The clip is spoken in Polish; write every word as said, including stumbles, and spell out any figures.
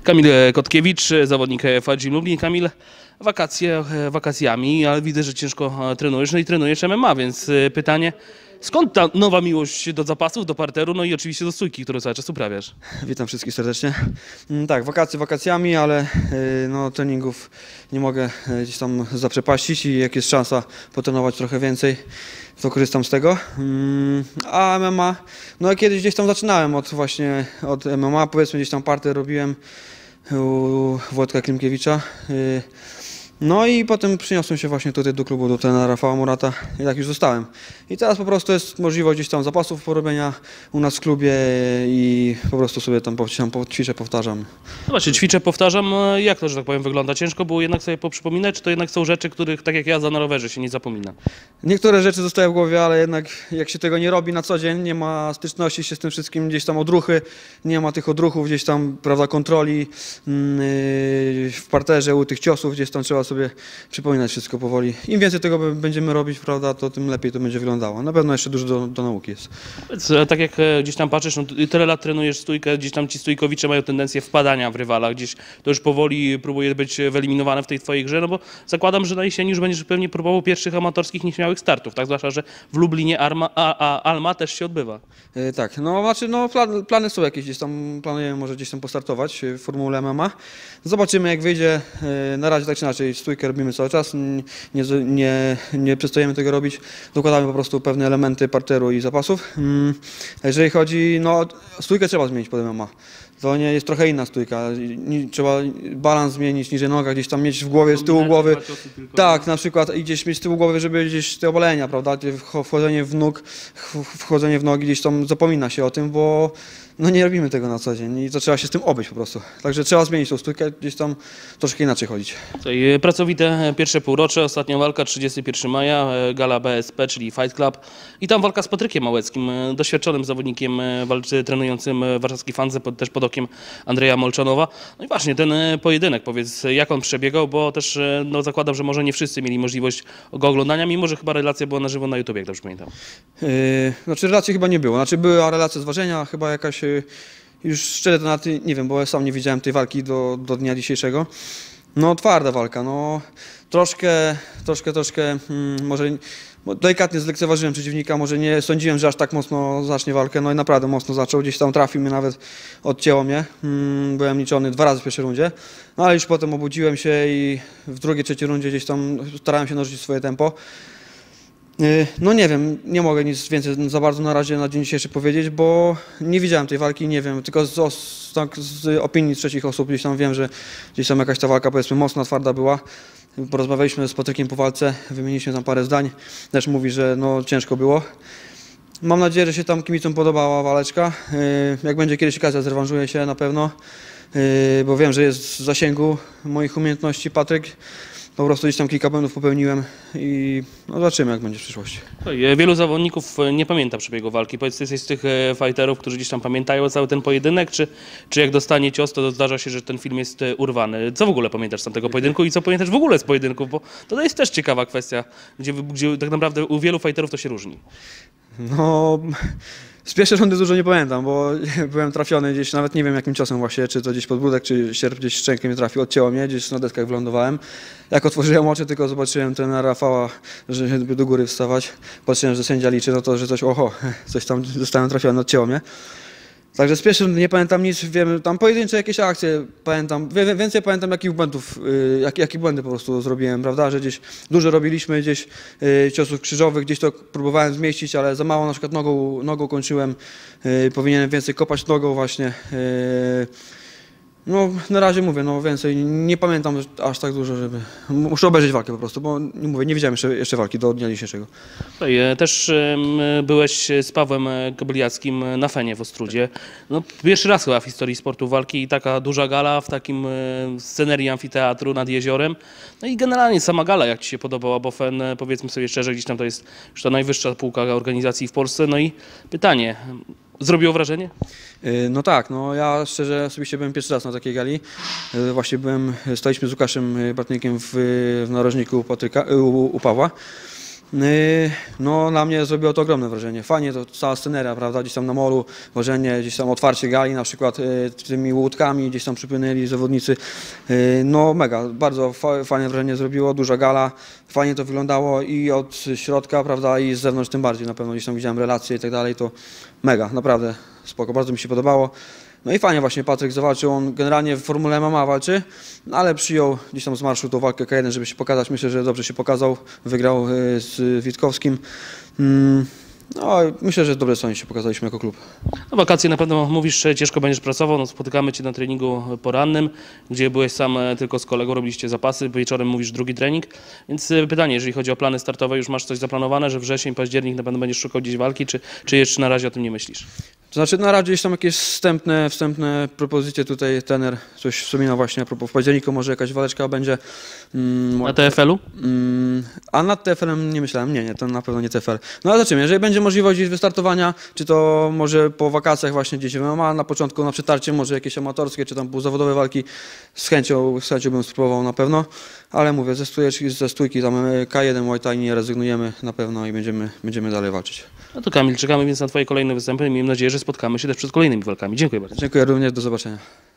Kamil Kotkiewicz, zawodnik F A Gym Lublin. Kamil, wakacje wakacjami, ale widzę, że ciężko trenujesz, no i trenujesz M M A, więc pytanie, skąd ta nowa miłość do zapasów, do parteru, no i oczywiście do stójki, którą cały czas uprawiasz? Witam wszystkich serdecznie. Tak, wakacje wakacjami, ale no, treningów nie mogę gdzieś tam zaprzepaścić i jak jest szansa potrenować trochę więcej, to korzystam z tego. A M M A, no kiedyś gdzieś tam zaczynałem od właśnie od M M A, powiedzmy gdzieś tam parter robiłem u Wojtka Klimkiewicza. No i potem przyniosłem się właśnie tutaj do klubu, do trenera Rafała Murata i tak już zostałem. I teraz po prostu jest możliwość gdzieś tam zapasów porobienia u nas w klubie i po prostu sobie tam ćwiczę, powtarzam. No właśnie, ćwiczę, powtarzam. Jak to, że tak powiem, wygląda? Ciężko było jednak sobie poprzypominać, czy to jednak są rzeczy, których tak jak ja za na rowerze się nie zapomina? Niektóre rzeczy zostają w głowie, ale jednak jak się tego nie robi na co dzień, nie ma styczności się z tym wszystkim, gdzieś tam odruchy, nie ma tych odruchów, gdzieś tam, prawda, kontroli yy, w parterze, u tych ciosów, gdzieś tam trzeba sobie przypominać wszystko powoli. Im więcej tego będziemy robić, prawda, to tym lepiej to będzie wyglądało. Na pewno jeszcze dużo do, do nauki jest. Tak jak gdzieś tam patrzysz, no tyle lat trenujesz stójkę, gdzieś tam ci stójkowicze mają tendencję wpadania w rywala, gdzieś to już powoli próbuje być wyeliminowane w tej twojej grze, no bo zakładam, że na jesieni już będziesz pewnie próbował pierwszych amatorskich nieśmiałych startów, tak? Zwłaszcza, że w Lublinie Arma, a, a Alma też się odbywa. Yy, tak, no znaczy no plan, plany są jakieś, gdzieś tam planujemy może gdzieś tam postartować w formule M M A. Zobaczymy jak wyjdzie, yy, na razie tak czy inaczej stójkę robimy cały czas, nie, nie, nie przestajemy tego robić, dokładamy po prostu pewne elementy parteru i zapasów. Jeżeli chodzi, no stójkę trzeba zmienić pod M M A. To nie jest trochę inna stójka, trzeba balans zmienić niżej noga, gdzieś tam mieć w głowie, z tyłu głowy, tak, na przykład i gdzieś mieć z tyłu głowy, żeby gdzieś te obalenia, prawda, wchodzenie w nóg, wchodzenie w nogi, gdzieś tam zapomina się o tym, bo no nie robimy tego na co dzień i to trzeba się z tym obyć po prostu. Także trzeba zmienić tą stójkę, gdzieś tam troszkę inaczej chodzić. Tutaj pracowite pierwsze półrocze, ostatnia walka trzydziestego pierwszego maja, gala B S P, czyli Fight Club i tam walka z Patrykiem Małeckim, doświadczonym zawodnikiem walczy, trenującym warszawski Fandze, pod, też pod okiem Andrzeja Molczanowa. No i właśnie ten pojedynek, powiedz jak on przebiegał, bo też no, zakładam, że może nie wszyscy mieli możliwość go oglądania, mimo że chyba relacja była na żywo na YouTube, jak dobrze pamiętam. Yy, znaczy relacji chyba nie było, znaczy była relacja z ważenia, chyba jakaś, już szczerze to na ty, nie wiem, bo ja sam nie widziałem tej walki do, do dnia dzisiejszego. No twarda walka, no troszkę, troszkę, troszkę, hmm, może delikatnie zlekceważyłem przeciwnika, może nie sądziłem, że aż tak mocno zacznie walkę, no i naprawdę mocno zaczął, gdzieś tam trafił mnie, nawet odcięło mnie, hmm, byłem liczony dwa razy w pierwszej rundzie, no ale już potem obudziłem się i w drugiej, trzeciej rundzie gdzieś tam starałem się narzucić swoje tempo. No nie wiem, nie mogę nic więcej za bardzo na razie na dzień dzisiejszy powiedzieć, bo nie widziałem tej walki, nie wiem, tylko z, os, tak, z opinii trzecich osób gdzieś tam wiem, że gdzieś tam jakaś ta walka powiedzmy mocna, twarda była. Porozmawialiśmy z Patrykiem po walce, wymieniliśmy tam parę zdań, też mówi, że no ciężko było. Mam nadzieję, że się tam kibicom podobała waleczka, jak będzie kiedyś okazja, zrewanżuję się na pewno, bo wiem, że jest w zasięgu moich umiejętności Patryk. Po prostu gdzieś tam kilka błędów popełniłem i no zobaczymy jak będzie w przyszłości. Wielu zawodników nie pamięta przebiegu walki. Powiedz, ty jesteś z tych fighterów, którzy gdzieś tam pamiętają cały ten pojedynek, czy, czy jak dostanie cios, to zdarza się, że ten film jest urwany. Co w ogóle pamiętasz z tamtego pojedynku i co pamiętasz w ogóle z pojedynków? Bo to jest też ciekawa kwestia, gdzie, gdzie tak naprawdę u wielu fighterów to się różni. No, z pierwszej rundy dużo nie pamiętam, bo byłem trafiony gdzieś, nawet nie wiem jakim ciosem właśnie, czy to gdzieś podbródek, czy sierp gdzieś szczękę mnie trafił, odcięło mnie, gdzieś na deskach wylądowałem. Jak otworzyłem oczy, tylko zobaczyłem trenera Rafała, że do góry wstawać, patrzyłem, że sędzia liczy, no to, że coś, oho, coś tam zostałem trafiony, odcięło mnie. Także z pierwszej rundy nie pamiętam nic, wiem, tam pojedyncze jakieś akcje pamiętam, więcej pamiętam jakich błędów, jak, jakie błędy po prostu zrobiłem, prawda, że gdzieś dużo robiliśmy, gdzieś ciosów krzyżowych, gdzieś to próbowałem zmieścić, ale za mało na przykład nogą, nogą kończyłem, powinienem więcej kopać nogą właśnie. No na razie mówię, no więcej nie pamiętam aż tak dużo, żeby... Muszę obejrzeć walkę po prostu, bo nie mówię, nie widziałem jeszcze, jeszcze walki do dnia dzisiejszego. Też byłeś z Pawłem Kobyliackim na Fenie w Ostródzie. No, pierwszy raz chyba w historii sportu walki i taka duża gala w takim scenerii amfiteatru nad jeziorem. No i generalnie sama gala jak ci się podobała, bo Fen, powiedzmy sobie szczerze, gdzieś tam to jest już ta najwyższa półka organizacji w Polsce. No i pytanie, zrobiło wrażenie? No tak, no ja szczerze osobiście byłem pierwszy raz na takiej gali. Właśnie byłem, staliśmy z Łukaszem Bartnikiem w, w narożniku Patryka, u, u Pawła. Yy, No, na mnie zrobiło to ogromne wrażenie. Fajnie to cała sceneria, prawda? Gdzieś tam na molu, ważenie, gdzieś tam otwarcie gali, na przykład yy, tymi łódkami, gdzieś tam przypłynęli zawodnicy. Yy, No, mega, bardzo fa fajne wrażenie zrobiło, duża gala, fajnie to wyglądało i od środka, prawda, i z zewnątrz tym bardziej. Na pewno gdzieś tam widziałem relacje i tak dalej, to mega, naprawdę spoko, bardzo mi się podobało. No i fajnie właśnie Patryk zawalczył, on generalnie w Formule M M A walczy, no ale przyjął gdzieś tam z marszu tą walkę K jeden, żeby się pokazać. Myślę, że dobrze się pokazał, wygrał y, z Witkowskim. Mm, No myślę, że dobre co oni się pokazaliśmy jako klub. No, wakacje na pewno mówisz, że ciężko będziesz pracował, no, spotykamy Cię na treningu porannym, gdzie byłeś sam e, tylko z kolegą, robiliście zapasy, wieczorem mówisz drugi trening, więc e, pytanie, jeżeli chodzi o plany startowe, już masz coś zaplanowane, że wrzesień, październik na pewno będziesz szukał gdzieś walki, czy, czy jeszcze na razie o tym nie myślisz? To znaczy na razie gdzieś tam jakieś wstępne, wstępne propozycje tutaj trener coś wspominał właśnie a propos w październiku może jakaś waleczka będzie. Mm, Na T F L-u? Mm, a nad T F L-em nie myślałem, nie, nie, to na pewno nie T F L. No ale zobaczymy, jeżeli będzie możliwość gdzieś wystartowania, czy to może po wakacjach właśnie gdzieś w M M A, na początku na przetarcie może jakieś amatorskie, czy tam półzawodowe walki, z chęcią, z chęcią bym spróbował na pewno, ale mówię, ze stójki, ze stójki tam K jeden Muay Thai nie rezygnujemy na pewno i będziemy, będziemy dalej walczyć. No to Kamil, czekamy więc na Twoje kolejne występy i miejmy nadzieję, że spotkamy się też przed kolejnymi walkami. Dziękuję bardzo. Dziękuję również, do zobaczenia.